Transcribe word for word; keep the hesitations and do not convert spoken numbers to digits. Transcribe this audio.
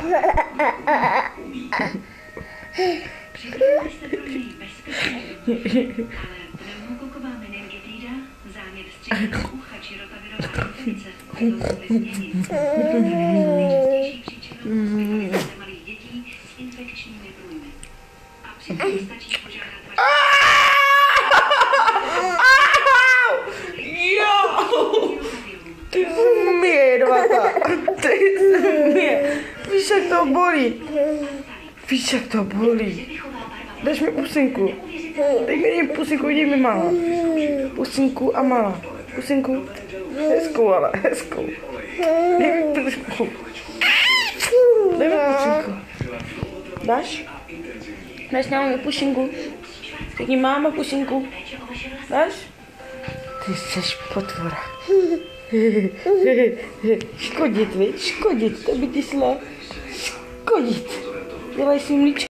Připravili jste pro něj bezpečný domov, ale pneumokoková meningitída, zánět středního ucha či rotavirová infekce by to mohly změnit. Nejčastější příčinou hospitalizace malých dětí s infekčními průjmy. A přitom stačí požádat vaši... Ty jedovatá, ty mě, víš, jak to bolí, víš, jak to bolí. Dáš mi pusinku, dej mi pusinku, dej mi malá, pusinku a malá, pusinku, hezkou, ale hezkou, dej mi pusinku, dej mi pusinku, dáš? Dáš nám pusinku, řekni máma pusinku, dáš? Ty jsi potvora. Škodit, viď? Škodit, to by ti šlo. Škodit. Dělej si mlíčko.